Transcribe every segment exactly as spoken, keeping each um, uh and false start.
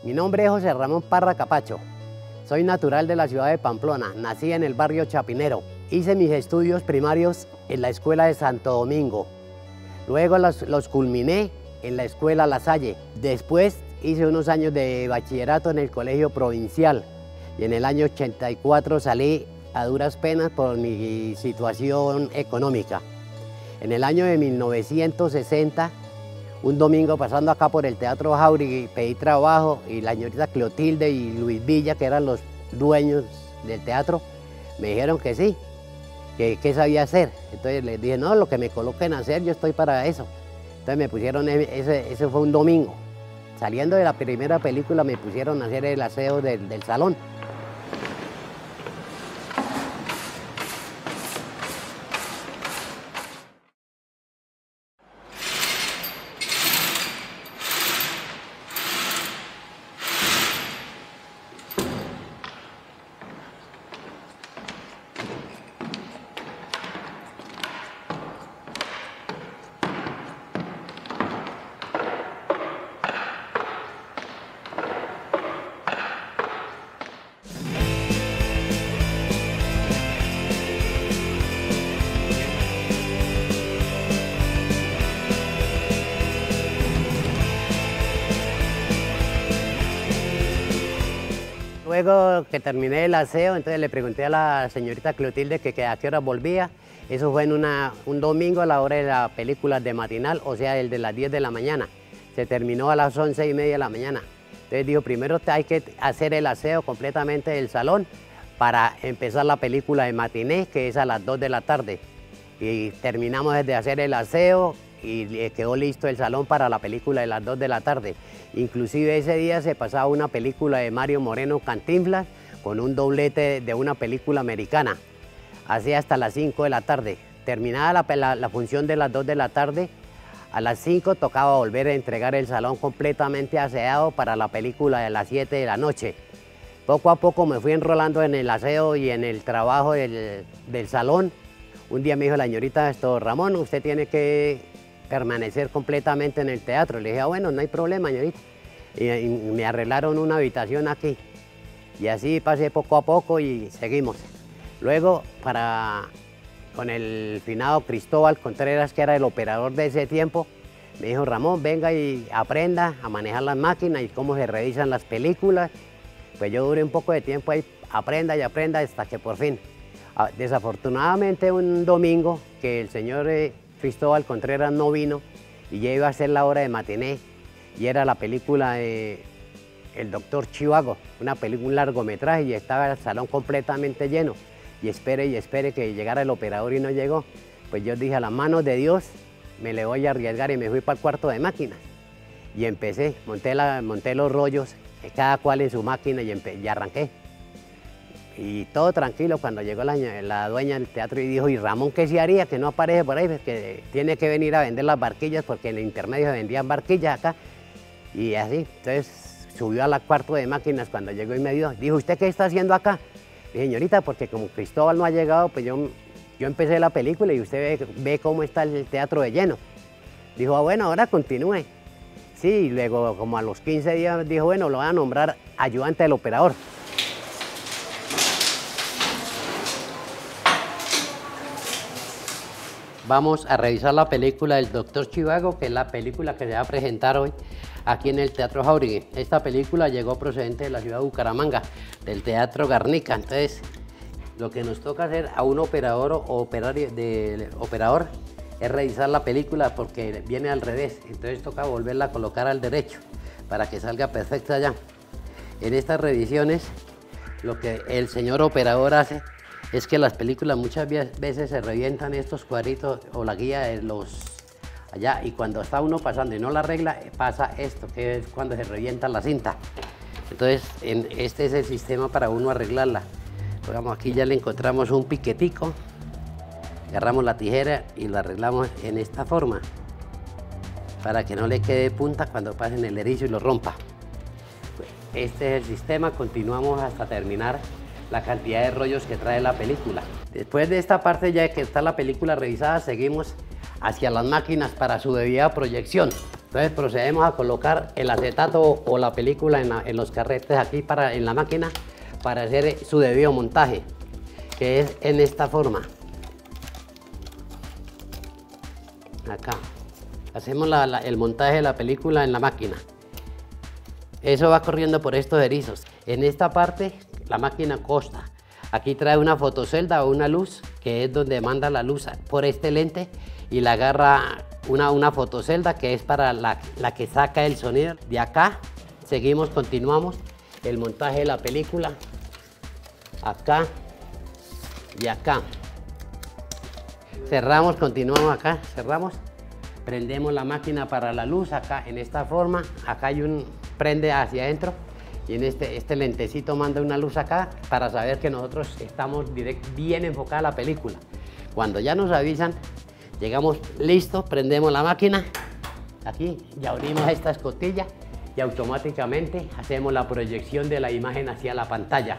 Mi nombre es José Ramón Parra Capacho. Soy natural de la ciudad de Pamplona. Nací en el barrio Chapinero. Hice mis estudios primarios en la escuela de Santo Domingo. Luego los, los culminé en la escuela La Salle. Después hice unos años de bachillerato en el colegio provincial. Y en el año ochenta y cuatro salí a duras penas por mi situación económica. En el año de mil novecientos sesenta, un domingo pasando acá por el Teatro Jáuregui, pedí trabajo y la señorita Clotilde y Luis Villa, que eran los dueños del teatro, me dijeron que sí, que qué sabía hacer. Entonces les dije, no, lo que me coloquen a hacer, yo estoy para eso. Entonces me pusieron, ese, ese fue un domingo. Saliendo de la primera película me pusieron a hacer el aseo del, del salón. Luego que terminé el aseo, entonces le pregunté a la señorita Clotilde que, que a qué hora volvía. Eso fue en una, un domingo a la hora de la película de matinal, o sea, el de las diez de la mañana. Se terminó a las once y media de la mañana. Entonces dijo, primero hay que hacer el aseo completamente del salón para empezar la película de matiné, que es a las dos de la tarde. Y terminamos de hacer el aseo y quedó listo el salón para la película de las dos de la tarde. Inclusive ese día se pasaba una película de Mario Moreno Cantinflas con un doblete de una película americana, así hasta las cinco de la tarde. Terminada la, la, la función de las dos de la tarde, a las cinco tocaba volver a entregar el salón completamente aseado para la película de las siete de la noche. Poco a poco me fui enrolando en el aseo y en el trabajo del, del salón. Un día me dijo la señorita esto, Ramón, usted tiene que permanecer completamente en el teatro. Le dije, ah, bueno, no hay problema, señorita. Y, y me arreglaron una habitación aquí. Y así pasé poco a poco y seguimos. Luego, para, con el finado Cristóbal Contreras, que era el operador de ese tiempo, me dijo, Ramón, venga y aprenda a manejar las máquinas y cómo se revisan las películas. Pues yo duré un poco de tiempo ahí, aprenda y aprenda hasta que por fin. Desafortunadamente un domingo que el señor eh, Cristóbal Contreras no vino y ya iba a hacer la hora de matiné y era la película de El Doctor Chivago, una película, un largometraje, y estaba el salón completamente lleno y espere y espere que llegara el operador y no llegó. Pues yo dije, a las manos de Dios me le voy a arriesgar y me fui para el cuarto de máquinas y empecé, monté, la, monté los rollos, cada cual en su máquina y, y arranqué. Y todo tranquilo cuando llegó la, la dueña del teatro y dijo, ¿y Ramón qué se haría? Que no aparece por ahí, pues que tiene que venir a vender las barquillas porque en el intermedio se vendían barquillas acá. Y así, entonces subió al cuarto de máquinas cuando llegó y me dijo, dijo, ¿usted qué está haciendo acá? Y dije, señorita, porque como Cristóbal no ha llegado, pues yo, yo empecé la película y usted ve, ve cómo está el teatro de lleno. Dijo, ah, bueno, ahora continúe. Sí, y luego como a los quince días dijo, bueno, lo voy a nombrar ayudante del operador. Vamos a revisar la película del Doctor Chivago, que es la película que se va a presentar hoy aquí en el Teatro Jáuregui. Esta película llegó procedente de la ciudad de Bucaramanga, del Teatro Garnica. Entonces, lo que nos toca hacer a un operador o operario de operador es revisar la película porque viene al revés. Entonces toca volverla a colocar al derecho para que salga perfecta ya. En estas revisiones, lo que el señor operador hace es que las películas muchas veces se revientan estos cuadritos o la guía de los allá, y cuando está uno pasando y no la arregla, pasa esto, que es cuando se revienta la cinta. Entonces, en, este es el sistema para uno arreglarla. Digamos, aquí ya le encontramos un piquetico, agarramos la tijera y lo arreglamos en esta forma, para que no le quede punta cuando pasen el erizo y lo rompa. Este es el sistema, continuamos hasta terminar la cantidad de rollos que trae la película. Después de esta parte, ya que está la película revisada, seguimos hacia las máquinas para su debida proyección. Entonces procedemos a colocar el acetato o la película en, la, en los carretes aquí para, en la máquina para hacer su debido montaje, que es en esta forma. Acá. Hacemos la, la, el montaje de la película en la máquina. Eso va corriendo por estos erizos. En esta parte la máquina costa. Aquí trae una fotocelda o una luz, que es donde manda la luz por este lente y la agarra una, una fotocelda que es para la, la que saca el sonido. De acá seguimos, continuamos el montaje de la película. Acá y acá. Cerramos, continuamos acá, cerramos. Prendemos la máquina para la luz acá en esta forma. Acá hay un prende hacia adentro. Y en este, este lentecito manda una luz acá para saber que nosotros estamos direct, bien enfocada a la película. Cuando ya nos avisan, llegamos listos, prendemos la máquina, aquí y abrimos esta escotilla y automáticamente hacemos la proyección de la imagen hacia la pantalla.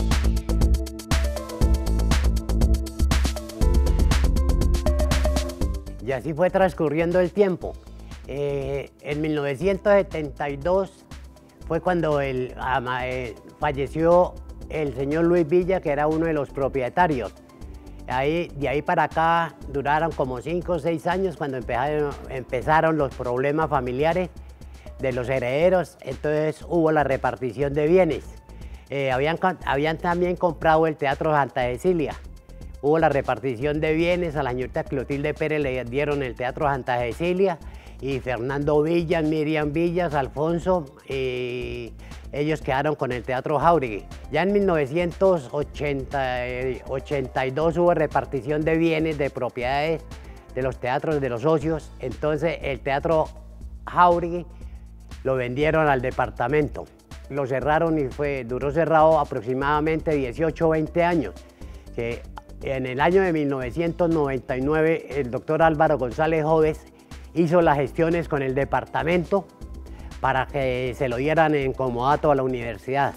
Y así fue transcurriendo el tiempo. Eh, en mil novecientos setenta y dos fue cuando el, eh, falleció el señor Luis Villa, que era uno de los propietarios. Ahí, de ahí para acá duraron como cinco o seis años cuando empezaron, empezaron los problemas familiares de los herederos, entonces hubo la repartición de bienes. Eh, habían, habían también comprado el Teatro Santa Cecilia. Hubo la repartición de bienes, a la señorita Clotilde Pérez le dieron el Teatro Santa Cecilia, y Fernando Villas, Miriam Villas, Alfonso, y ellos quedaron con el Teatro Jáuregui. Ya en mil novecientos ochenta y dos hubo repartición de bienes, de propiedades de los teatros, de los socios, entonces el Teatro Jáuregui lo vendieron al departamento. Lo cerraron y fue, duró cerrado aproximadamente dieciocho o veinte años. Que en el año de mil novecientos noventa y nueve el doctor Álvaro González Joves hizo las gestiones con el departamento para que se lo dieran en comodato a la universidad.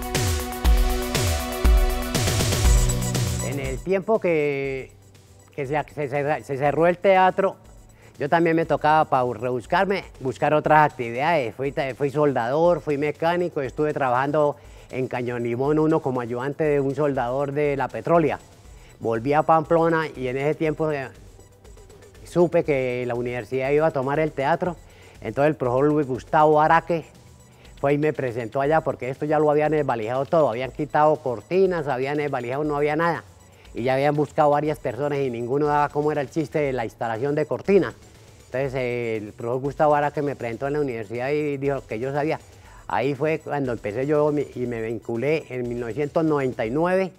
En el tiempo que, que se, se, se cerró el teatro, yo también me tocaba para rebuscarme, buscar otras actividades. Fui, fui soldador, fui mecánico, estuve trabajando en Cañón Limón uno como ayudante de un soldador de la Petrolia. Volví a Pamplona y en ese tiempo supe que la universidad iba a tomar el teatro, entonces el profesor Luis Gustavo Araque fue y me presentó allá porque esto ya lo habían desvalijado todo, habían quitado cortinas, habían desvalijado, no había nada. Y ya habían buscado varias personas y ninguno daba cómo era el chiste de la instalación de cortinas. Entonces el profesor Gustavo Araque me presentó en la universidad y dijo que yo sabía. Ahí fue cuando empecé yo y me vinculé en mil novecientos noventa y nueve.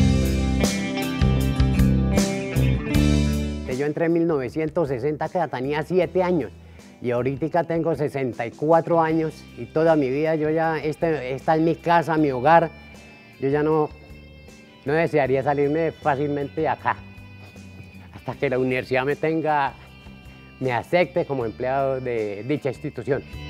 Yo entré en mil novecientos sesenta, que tenía siete años, y ahorita tengo sesenta y cuatro años, y toda mi vida yo ya, este, esta es mi casa, mi hogar, yo ya no, no desearía salirme fácilmente de acá, hasta que la universidad me tenga, me acepte como empleado de dicha institución.